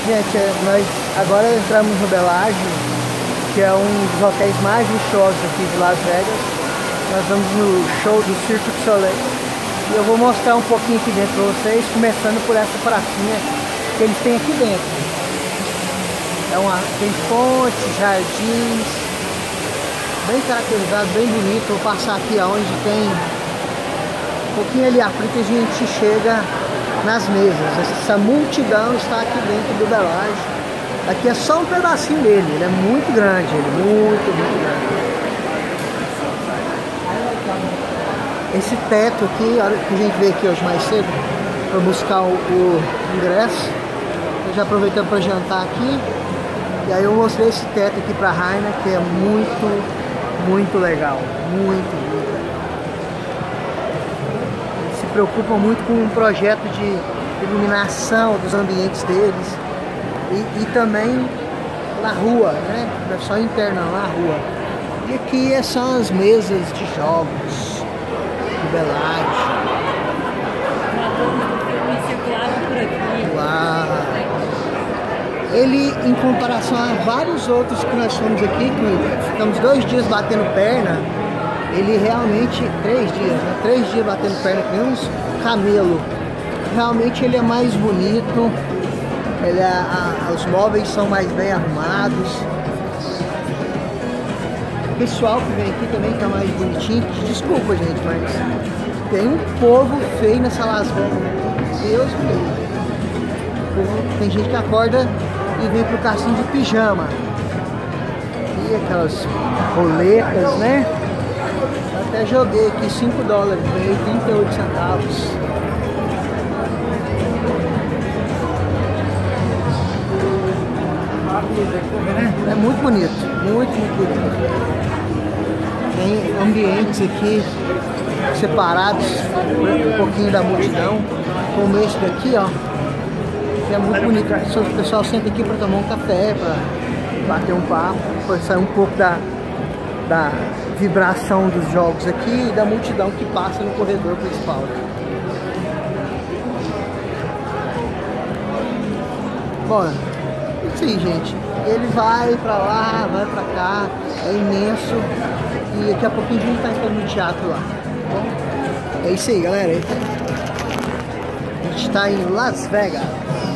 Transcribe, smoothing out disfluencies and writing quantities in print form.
Gente, nós agora entramos no Bellagio, que é um dos hotéis mais luxuosos aqui de Las Vegas. Nós vamos no show do Cirque du Soleil e eu vou mostrar um pouquinho aqui dentro para vocês, começando por essa pracinha que eles têm aqui dentro. Tem fontes, jardins, bem caracterizado, bem bonito. Vou passar aqui aonde tem um pouquinho ali à frente, a gente chega nas mesas. Essa multidão está aqui dentro do Bellagio. Aqui é só um pedacinho dele, ele é muito grande, muito grande. Esse teto aqui, a hora que a gente veio aqui hoje mais cedo para buscar o ingresso, eu já aproveitando para jantar aqui, e aí eu mostrei esse teto aqui para a Raina, que é muito legal, muito legal. Eles se preocupam muito com um projeto de iluminação dos ambientes deles e também na rua, né? Não é só interna, na rua. E aqui são as mesas de jogos do Bellagio. Uau. Ele, em comparação a vários outros que nós fomos aqui, que ficamos 2 dias batendo perna, ele realmente, 3 dias, né? 3 dias batendo perna, que nem uns camelo. Realmente ele é mais bonito, os móveis são mais bem arrumados. O pessoal que vem aqui também tá mais bonitinho. Desculpa, gente, mas tem um povo feio nessa Las Vegas. Deus me livre. Tem gente que acorda e vem pro cassino de pijama. E aquelas roletas, né? Até joguei aqui $5, ganhei 38 centavos. É muito bonito, muito bonito. Tem ambientes aqui separados, um pouquinho da multidão, como esse daqui, ó, que é muito bonito. O pessoal senta aqui para tomar um café, para bater um papo, para sair um pouco da vibração dos jogos aqui e da multidão que passa no corredor principal. Bom, isso aí, gente. Ele vai pra lá, vai pra cá, é imenso. E daqui a pouquinho a gente tá entrando no teatro lá. Bom, é isso aí, galera. A gente tá em Las Vegas.